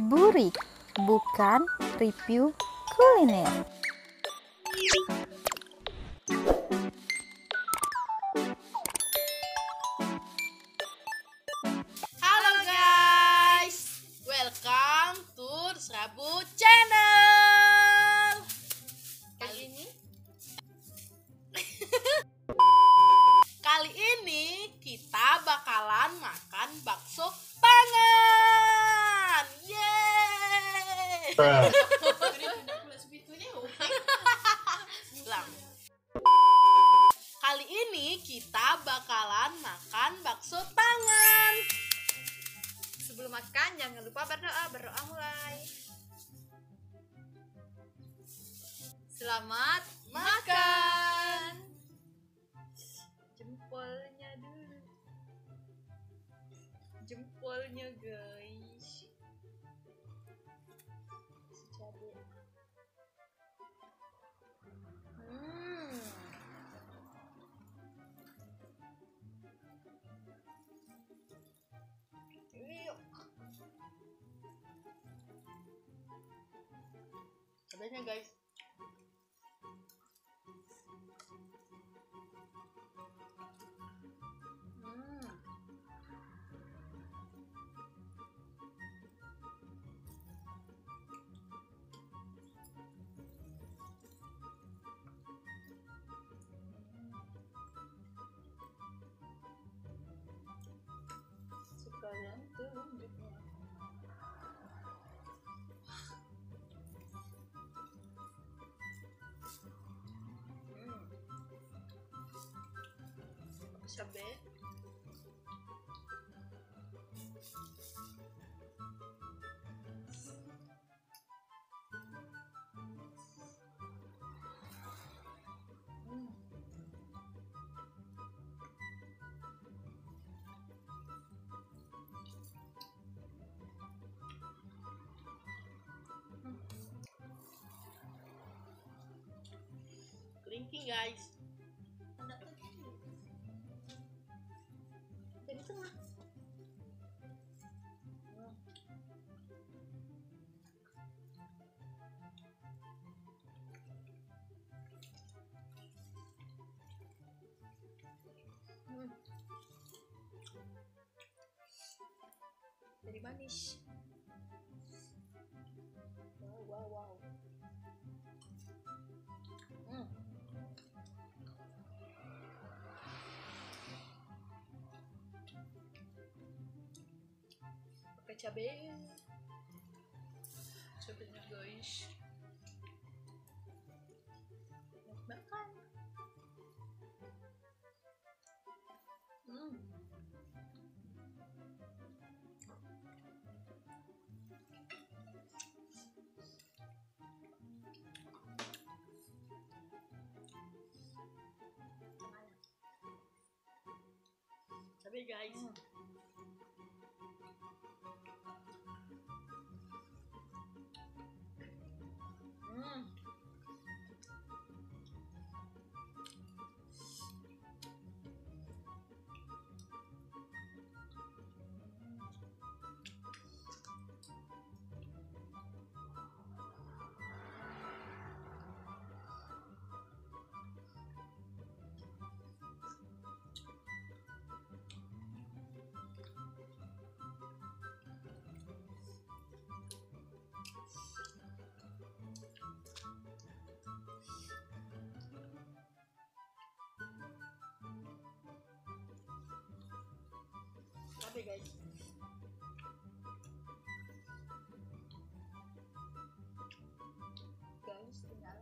Burik, bukan review kuliner. Halo guys, welcome to Serabu Channel. Kali ini kita bakalan makan bakso tangan. Yeay. Ulang. Kali ini kita bakalan makan bakso tangan. Sebelum makan jangan lupa berdoa mulai. Selamat makan. Jempolnya guys. Secabe. Yuk. Cabenya guys. Sekalian telunjuknya. Cabe. Kelingking guys. Dari tengah. Jadi manis. Wow. Pakai cabe. Cabenya guys. Makan. Cabe guys. Cabe guys. Guys, tinggal.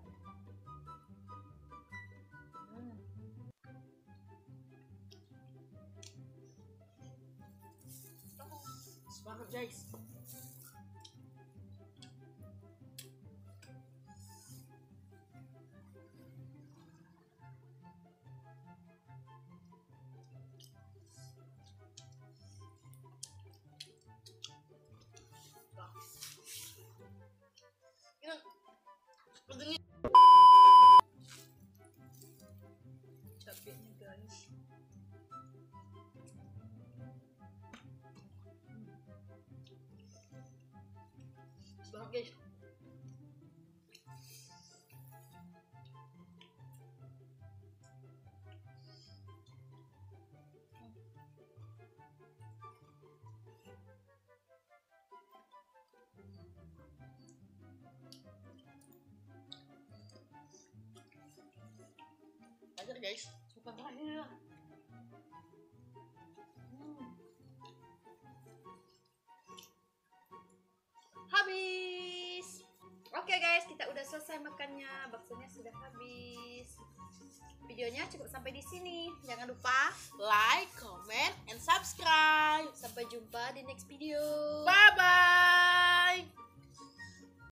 Semangat guys. Ini Cabenya guys. guys. Ajar guys, suka banget. Habis. Oke guys, kita udah selesai makannya. Baksonya sudah habis. Videonya cukup sampai di sini. Jangan lupa Like, comment, and subscribe. sampai jumpa di next video. Bye bye.